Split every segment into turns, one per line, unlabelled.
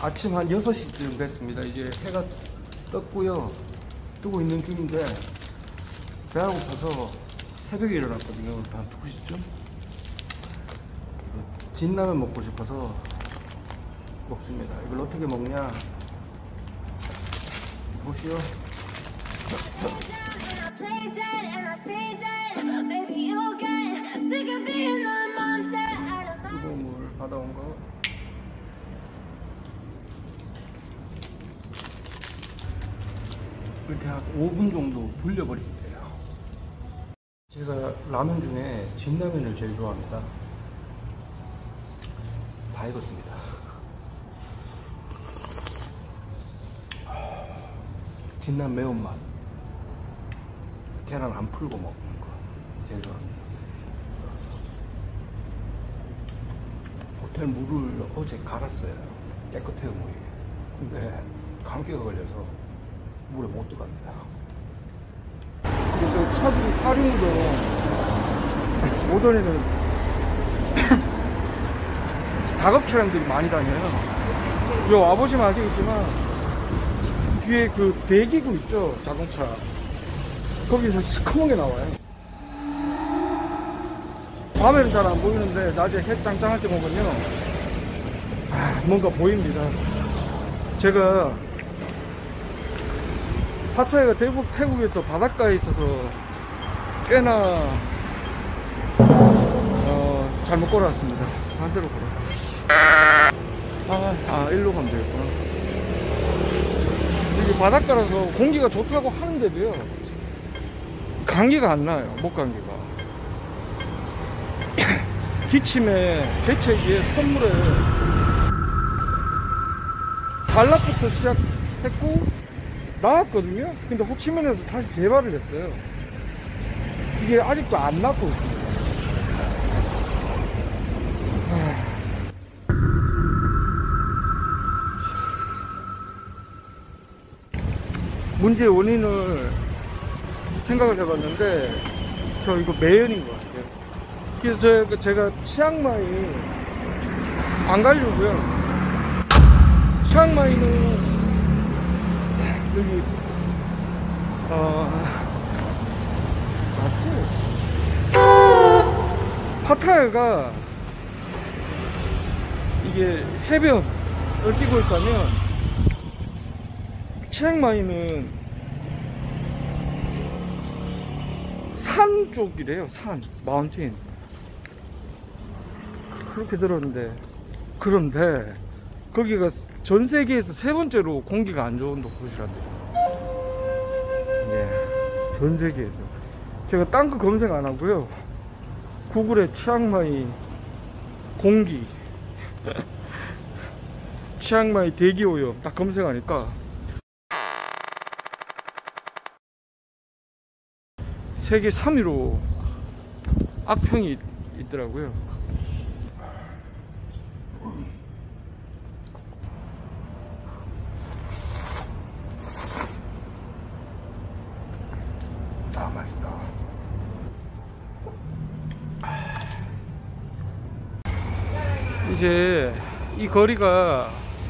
아침 한 6시쯤 됐습니다. 이제 해가 떴고요. 뜨고 있는 중인데 배가 고파서 새벽에 일어났거든요. 한 2시쯤. 진라면 먹고 싶어서 먹습니다. 이걸 어떻게 먹냐 보시오. 뜨거운 물 받아온 거 이렇게 한 5분 정도 불려버리면 돼요. 제가 라면 중에 진라면을 제일 좋아합니다. 다 익었습니다. 진한 매운맛, 계란 안 풀고 먹는 거 제일 좋아합니다. 호텔 물을 어제 갈았어요. 깨끗해요 물이. 근데 감기가 걸려서 물에 못 들어갑니다. 저 차들이 사륜이죠. 오전에는 작업 차량들이 많이 다녀요. 여기 와보시면 아시겠지만 뒤에 그 대기구 있죠, 자동차. 거기서 시커멓게 나와요. 밤에는 잘 안 보이는데 낮에 해 짱짱할 때 보면요, 뭔가 보입니다. 제가 파타야가 태국에서 바닷가에 있어서 꽤나 잘못 걸어왔습니다. 반대로 걸어. 일로 가면 되겠구나. 이게 바닷가라서 공기가 좋다고 하는데도요, 감기가 안 나요. 목감기가. 기침에 재채기에 선물에 발락부터 시작했고 나왔거든요. 근데 호치민에서 다시 재발을 했어요. 이게 아직도 안 낫고 있습니다. 문제의 원인을 생각을 해봤는데 저 이거 매연인 것 같아요. 그래서 제가 치앙마이 안 가려고요. 치앙마이는 여기 파타야가 이게 해변을 끼고 있다면 치앙마이는 산 쪽이래요. 산, 마운틴. 그렇게 들었는데, 그런데 거기가 전 세계에서 3번째로 공기가 안 좋은 곳이란대요. 예, 전 세계에서. 제가 딴 거 검색 안 하고요, 구글에 치앙마이 공기 치앙마이 대기오염 딱 검색하니까 세계 3위로 악평이 있더라고요. 맛있다. 이제 이 거리가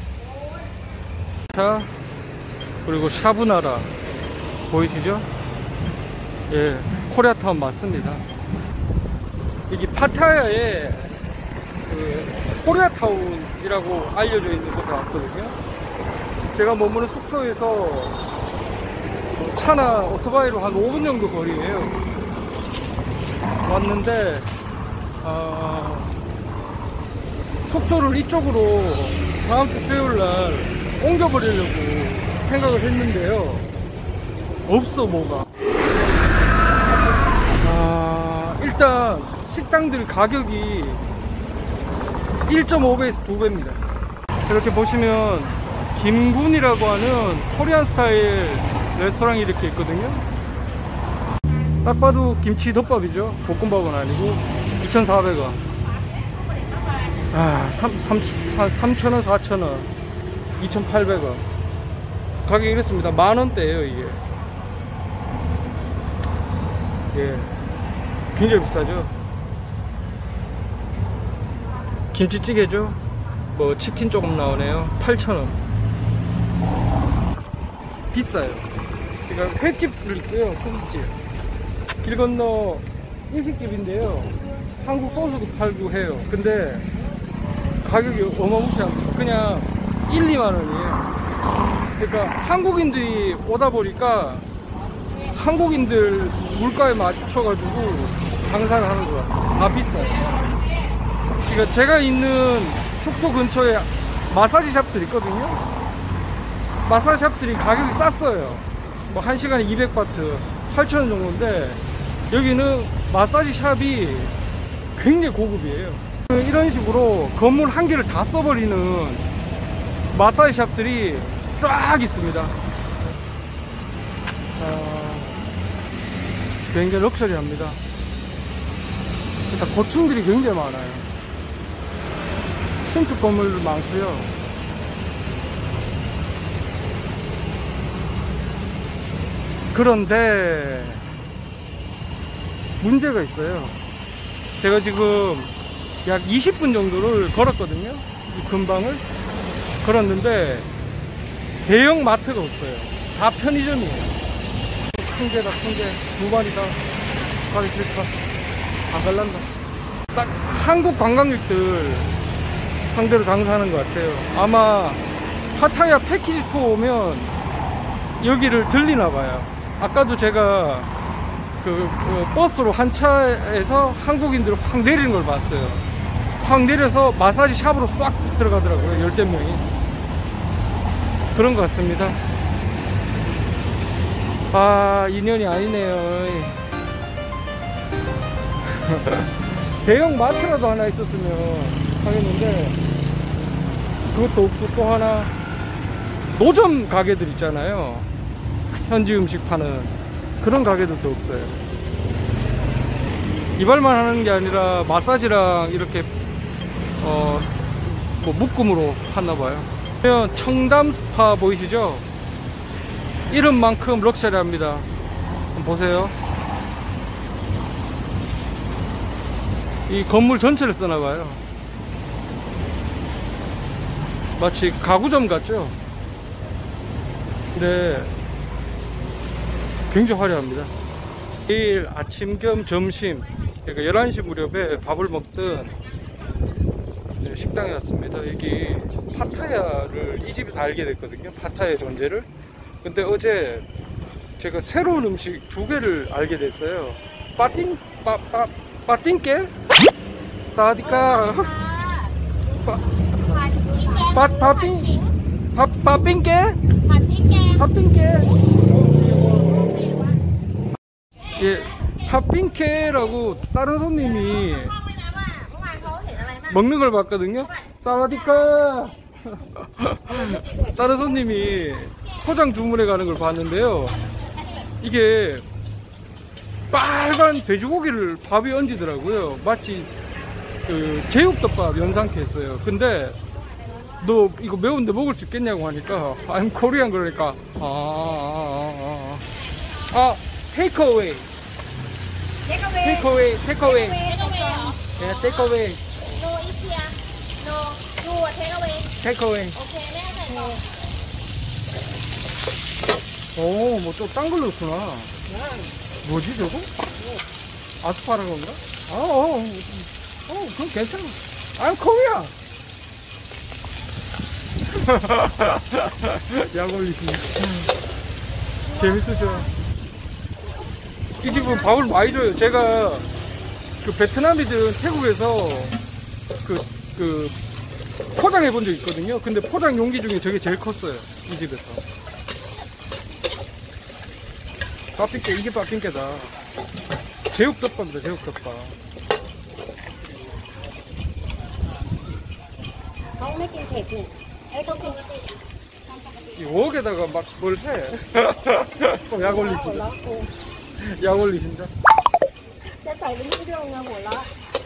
차 그리고 샤브나라 보이시죠? 예, 코리아타운 맞습니다. 이게 파타야에 그 코리아타운이라고 알려져 있는 곳에 왔거든요. 제가 머무는 숙소에서 차나 오토바이로 한 5분 정도 거리에요. 왔는데 숙소를 이쪽으로 다음 주 수요일날 옮겨버리려고 생각을 했는데요, 없어 뭐가. 일단 식당들 가격이 1.5배에서 2배입니다 이렇게 보시면 김군이라고 하는 코리안 스타일 레스토랑이 이렇게 있거든요. 딱 봐도 김치 덮밥이죠. 볶음밥은 아니고 2,400원. 3,000원, 4,000원, 2,800원. 가격이 이렇습니다. 만원대예요 이게. 예, 굉장히 비싸죠. 김치찌개죠. 뭐 치킨 조금 나오네요. 8,000원. 비싸요. 그러니까 횟집도 있고요, 소식집. 길 건너 일식집인데요, 한국 소스도 팔고 해요. 근데 가격이 어마무시합니다. 그냥 1, 2만 원이에요. 그러니까 한국인들이 오다 보니까 한국인들 물가에 맞춰가지고 장사를 하는 거야. 다 비싸요. 그러니까 제가 있는 숙소 근처에 마사지 샵들 있거든요. 마사지 샵들이 가격이 쌌어요. 뭐 1시간에 200바트 8,000원 정도인데, 여기는 마사지 샵이 굉장히 고급이에요. 이런 식으로 건물 한 개를 다 써버리는 마사지 샵들이 쫙 있습니다. 굉장히 럭셔리합니다. 일단 고층들이 굉장히 많아요. 신축 건물도 많고요. 그런데 문제가 있어요. 제가 지금 약 20분 정도를 걸었거든요, 이 근방을. 걸었는데 대형 마트가 없어요. 다 편의점이에요. 큰 개다, 큰 개. 두 마리다. 가기 싫다. 안 갈란다. 딱 한국 관광객들 상대로 장사하는 것 같아요. 아마 파타야 패키지 투어 오면 여기를 들리나 봐요. 아까도 제가 그 버스로 한 차에서 한국인들을 확 내리는 걸 봤어요. 확 내려서 마사지 샵으로 싹 들어가더라고요. 10명이. 그런 것 같습니다. 아, 인연이 아니네요. 대형 마트라도 하나 있었으면 하겠는데, 그것도 없고, 또 하나 노점 가게들 있잖아요. 현지 음식 파는 그런 가게들도 없어요. 이발만 하는 게 아니라 마사지랑 이렇게 뭐 묶음으로 판나봐요. 청담 스파 보이시죠? 이름만큼 럭셔리합니다. 한번 보세요. 이 건물 전체를 쓰나봐요. 마치 가구점 같죠? 네, 굉장히 화려합니다. 내일 아침 겸 점심, 그러니까 11시 무렵에 밥을 먹던 식당에 왔습니다. 여기 파타야를 이 집에서 알게 됐거든요. 파타야 존재를. 근데 어제 제가 새로운 음식 2개를 알게 됐어요. 빠띵깨? 사디까 빠띵깨? 예, 팥빙케라고 다른 손님이 먹는 걸 봤거든요. 사와디카. 다른 손님이 포장 주문해 가는 걸 봤는데요, 이게 빨간 돼지고기를 밥에 얹히더라고요. 마치 그 제육덮밥 연상케 했어요. 근데 너 이거 매운데 먹을 수 있겠냐고 하니까 I'm Korean 그러니까 테이크어웨이. 테이크어웨이.
Takeaway hả?
예, 테이크어웨이.
No eat here. No, you are takeaway.
테이크어웨이.
Okay, 내가 살 거.
오, 뭐 또 딴 걸 넣었구나. 뭐지 저거? 아스파라거인가? 그럼 괜찮아. I'm Korean. 약 올리시네. 재밌으죠? 이 집은 밥을 많이 줘요. 제가 그 베트남이든 태국에서 그 포장해 본 적 있거든요. 근데 포장 용기 중에 저게 제일 컸어요, 이 집에서. 빠핑깨, 이게 빠핑깨다. 제육덮밥이다, 제육덮밥.
Không mấy kim thịt nè. Ê, không kim
이 웍에다가 막 뭘 해. 약 올리신다. 약 올리신다.
Sẽ phải với những đường của nó.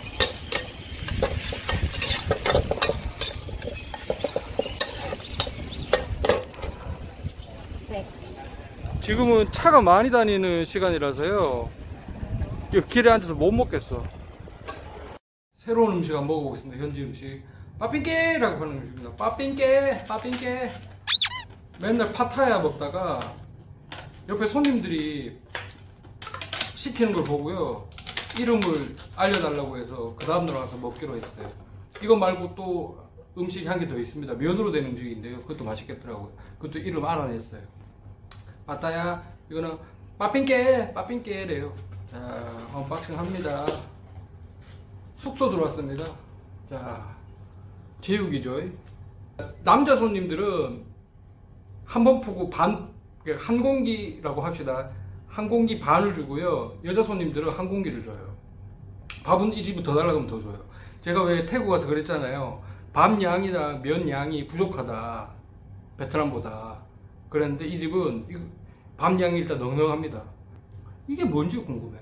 네.
지금은 차가 많이 다니는 시간이라서요, 이 길에 앉아서 못 먹겠어. 새로운 음식 한번 먹어보겠습니다. 현지 음식. 빠핑깨라고 하는 것입니다. 빠핑깨, 빠핑깨. 맨날 파타야 먹다가 옆에 손님들이 시키는 걸 보고요. 이름을 알려달라고 해서 그 다음 날 와서 먹기로 했어요. 이거 말고 또 음식이 한 개 더 있습니다. 면으로 된 음식인데요. 그것도 맛있겠더라고요. 그것도 이름 알아냈어요. 파타야, 이거는 빠핑깨, 빠핑깨래요. 자, 언박싱 합니다. 숙소 들어왔습니다. 자, 제육이죠. 남자 손님들은 한 번 푸고 반, 한 공기라고 합시다. 한 공기 반을 주고요. 여자 손님들은 한 공기를 줘요. 밥은 이 집이 더 달라고 하면 더 줘요. 제가 왜 태국 와서 그랬잖아요. 밥 양이나 면 양이 부족하다. 베트남보다. 그랬는데 이 집은 밥 양이 일단 넉넉합니다. 이게 뭔지 궁금해.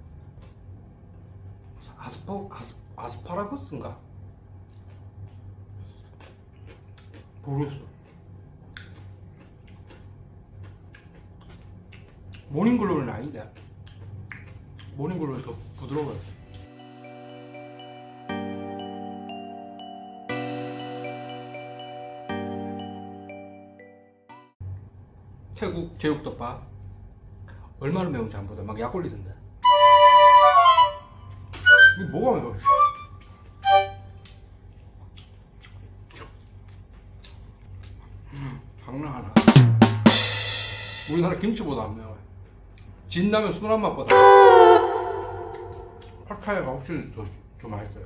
아스파라거스인가? 모르겠어. 모닝글로리는 아닌데. 모닝글로리 더 부드러워요. 태국 제육덮밥 얼마나 매운지 안 보다. 막 약 올리던데. 이거 뭐가 매워? 장난하나? 우리나라 김치보다 안 매워요. 진라면 순한 맛보다 파타야가 확실히 더 맛있어요.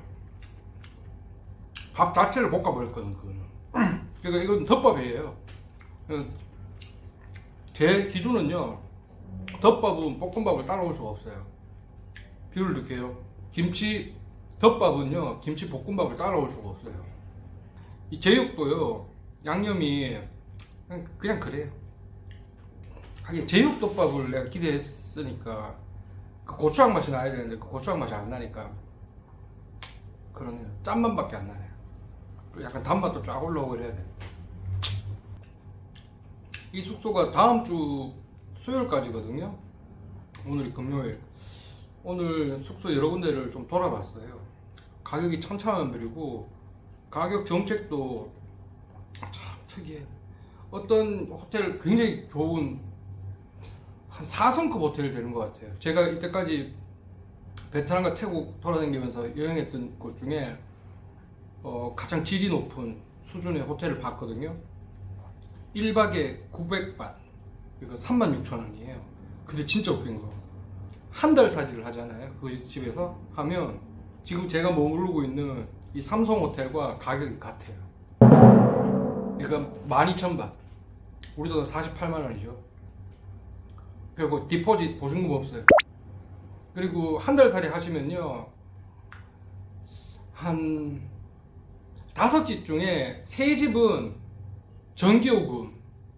밥 자체를 볶아버렸거든, 그거는. 그러니까 이건 덮밥이에요. 제 기준은요, 덮밥은 볶음밥을 따라올 수가 없어요. 비율을 넣을게요. 김치 덮밥은요, 김치 볶음밥을 따라올 수가 없어요. 이 제육도요, 양념이 그냥 그래요. 하긴 제육덮밥을 내가 기대했으니까 그 고추장 맛이 나야 되는데 그 고추장 맛이 안 나니까 그러네요. 짠맛밖에 안 나네요. 그리고 약간 단맛도 쫙 올라오고 이래야 돼. 이 숙소가 다음 주 수요일까지거든요. 오늘이 금요일. 오늘 숙소 여러 군데를 좀 돌아봤어요. 가격이 천차만별이고 가격 정책도 참 특이해요. 어떤 호텔 굉장히 좋은 한 4성급 호텔이 되는 것 같아요. 제가 이때까지 베트남과 태국 돌아다니면서 여행했던 곳 중에 가장 질이 높은 수준의 호텔을 봤거든요. 1박에 900반, 그러니까 36,000원이에요. 근데 진짜 웃긴 거, 한 달 살이를 하잖아요. 그 집에서 하면 지금 제가 머무르고 있는 이 삼성 호텔과 가격이 같아요. 그러니까 12,000바, 우리 돈 48만원이죠. 그리고 디포짓 보증금 없어요. 그리고 한 달 살이 하시면요, 한 5집 중에 3집은 전기요금을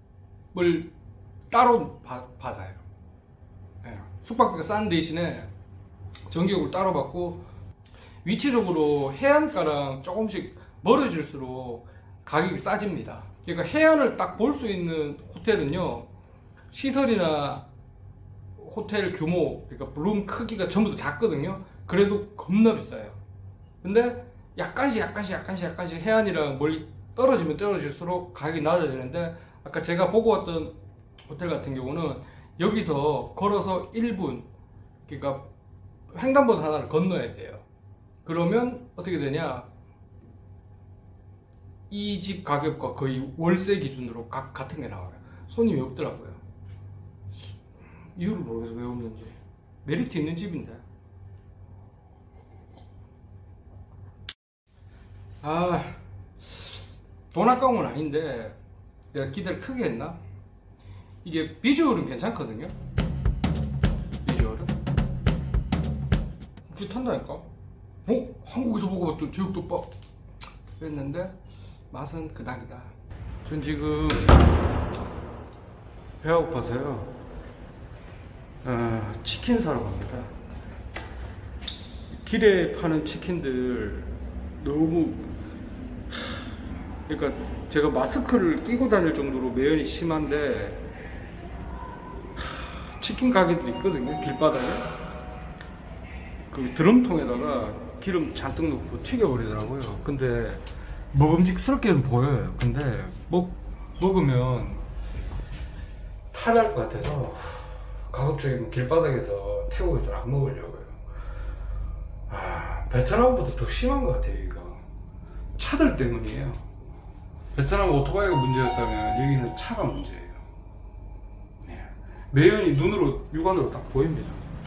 따로 받아요. 네. 숙박비가 싼 대신에 전기요금을 따로 받고, 위치적으로 해안가랑 조금씩 멀어질수록 가격이 싸집니다. 그러니까 해안을 딱 볼 수 있는 호텔은요, 시설이나 호텔 규모, 그러니까 룸 크기가 전부 다 작거든요. 그래도 겁나 비싸요. 근데 약간씩 해안이랑 멀리 떨어지면 떨어질수록 가격이 낮아지는데, 아까 제가 보고 왔던 호텔 같은 경우는 여기서 걸어서 1분, 그러니까 횡단보도 하나를 건너야 돼요. 그러면 어떻게 되냐, 이 집 가격과 거의 월세 기준으로 같은 게 나와요. 손님이 없더라고요. 이유를 모르겠어요. 왜 없는지. 메리트 있는 집인데. 돈 아까운 건 아닌데 내가 기대를 크게 했나? 이게 비주얼은 괜찮거든요. 비주얼은 좋단다니까. 한국에서 먹어봤던 제육덮밥 했는데 맛은 그닥이다. 전 지금 배가 고파서요, 치킨 사러 갑니다. 길에 파는 치킨들 너무, 그러니까 제가 마스크를 끼고 다닐 정도로 매연이 심한데, 치킨 가게도 있거든요. 길바닥에 그 드럼통에다가 기름 잔뜩 넣고 튀겨버리더라고요. 근데 먹음직스럽게는 보여요. 근데 먹으면 탈날 것 같아서 가급적이면 길바닥에서 태국에서 안 먹으려고요. 베트남보다 더 심한 것 같아요. 이거 차들 때문이에요. 베트남 오토바이가 문제였다면 여기는 차가 문제예요. 매연이 눈으로 육안으로 딱 보입니다.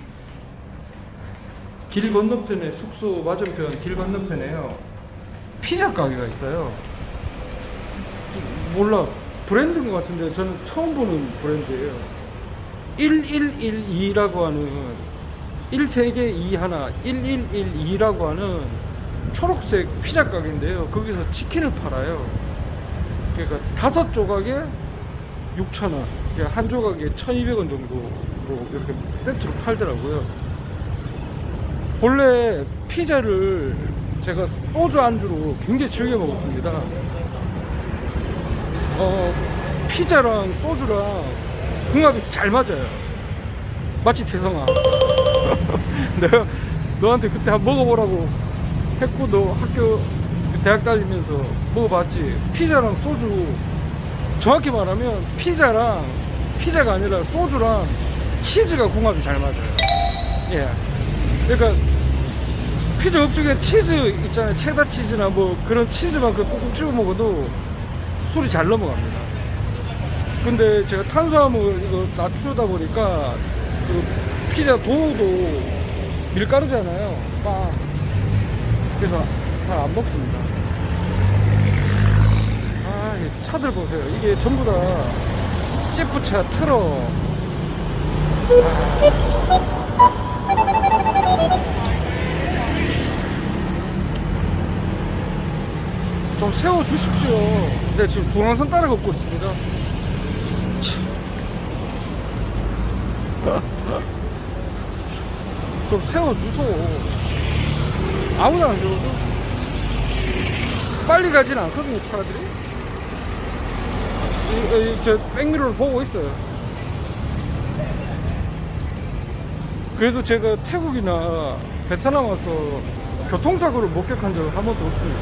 길 건너편에 숙소 맞은편 길 건너편에요 피자 가게가 있어요. 몰라 브랜드인 것 같은데 저는 처음 보는 브랜드예요. 1112라고 하는 1세계 2 하나 1112라고 하는 초록색 피자 가게인데요. 거기서 치킨을 팔아요. 그러니까 5조각에 6,000원, 그러니까 한 조각에 1,200원 정도로 이렇게 세트로 팔더라고요. 본래 피자를 제가 소주 안주로 굉장히 즐겨 먹었습니다. 피자랑 소주랑 궁합이 잘 맞아요. 마치 태성아. 내가 너한테 그때 한번 먹어보라고 했고 너 학교 대학 다니면서 먹어봤지. 피자랑 소주, 정확히 말하면 피자가 아니라 소주랑 치즈가 궁합이 잘 맞아요. 예. 그러니까 피자 업중에 치즈 있잖아요. 체다 치즈나 뭐 그런 치즈만큼 꾹꾹 씹어 먹어도 술이 잘 넘어갑니다. 근데 제가 탄수화물 이거 낮추다 보니까 그 피자 도우도 밀가루잖아요. 그래서 잘 안 먹습니다. 이 차들 보세요. 이게 전부 다 셰프차, 트럭. 좀 세워주십시오. 네, 지금 중앙선 따라 걷고 있습니다. 좀 세워주소. 아무나 안 세워도 빨리 가진 않거든요, 차들이. 저 백미러를 보고 있어요. 그래도 제가 태국이나 베트남 와서 교통사고를 목격한 적은 한 번도 없습니다.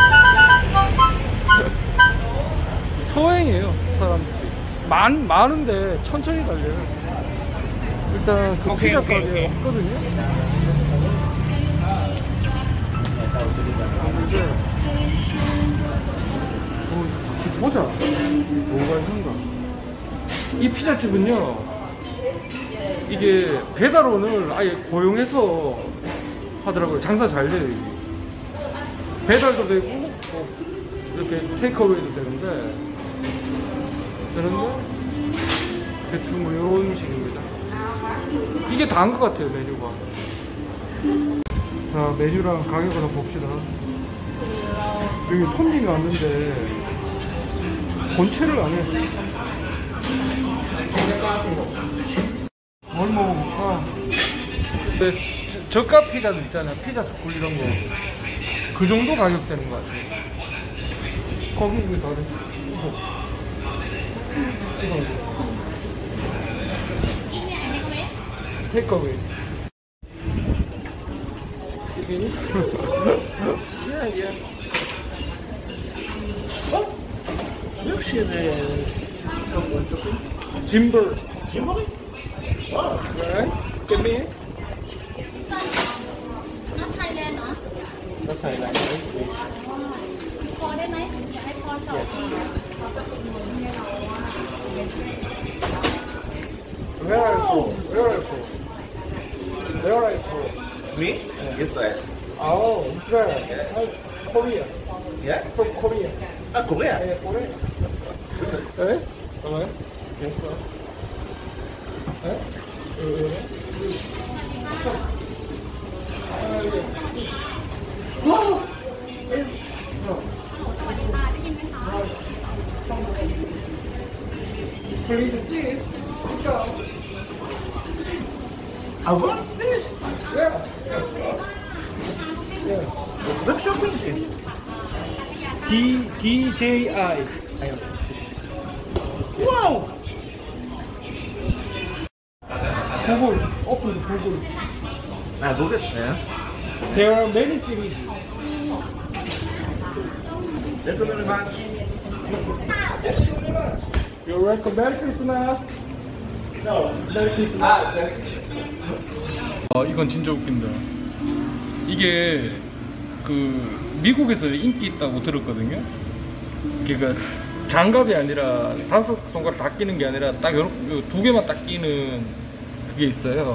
서행이에요, 사람들이. 많은데 천천히 달려요. 일단 그 피자 가게 없거든요. 보자. 뭐가 있는가. 이 피자집은요, 이게 배달원을 아예 고용해서 하더라고요. 장사 잘 돼요. 이게. 배달도 되고 뭐 이렇게 테이크어웨이도 되는데 대충 뭐 이런 식입니다. 이게 다인 것 같아요, 메뉴가. 자, 메뉴랑 가격을 한번 봅시다. 여기 손님이 왔는데 본체를 안 해. 뭘 먹어볼까? 근데 저가 피자도 있잖아요. 피자 스쿨 이런 거. 그 정도 가격 되는 것 같아요. 거기 이게 다른. 테이크어웨이. Jimber.
Jimbo? Wow.
Right? Give me.
This one, not Thailand, no?
Not Thailand.
Callได้ไหมอยากให้ call สองที
Where are you from? Where are you from? Where are you from?
Me? Israel.
Oh, Israel. Korea.
Yeah?
From Korea.
Ah, Korea?
Yeah, Korea. Eh? Alright. Yes, sir. Eh? Wow! Please sit. Sit down.
I want this.
Yeah. Yeah.
What shop is this?
DJI.
Wow!
Google. Open Google.
Ah, Google. Yeah.
There are many series.
Thank you very much.
You're welcome. Merry Christmas.
No.
Merry Christmas. 이건 진짜 웃긴다. 이게 그 미국에서 인기 있다고 들었거든요. 그러니까 장갑이 아니라 5손가락 다 끼는 게 아니라 딱 요렇게 2개만 딱 끼는 그게 있어요.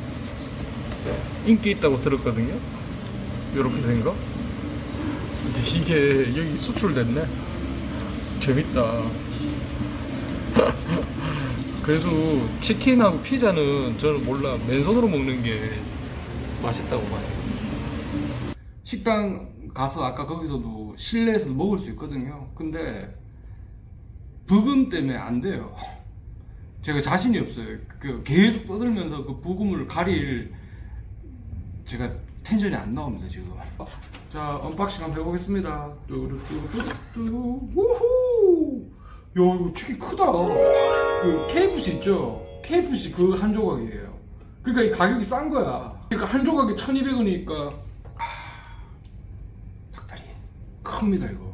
인기 있다고 들었거든요. 요렇게 된 거. 근데 이게 여기 수출됐네. 재밌다. 그래도 치킨하고 피자는 저는 몰라, 맨손으로 먹는 게 맛있다고 봐요. 식당 가서 아까 거기서도 실내에서도 먹을 수 있거든요. 근데 부금 때문에 안 돼요. 제가 자신이 없어요. 그 계속 떠들면서 그 부금을 가릴 제가 텐션이 안 나옵니다 지금. 자, 언박싱 한번 해보겠습니다. 뚜루뚜루뚜루. 우후! 야, 이거 치킨 크다. 그 KFC 있죠? KFC 그 한 조각이에요. 그러니까 이 가격이 싼 거야. 그러니까 한 조각에 1200원이니까 닭다리 큽니다 이거.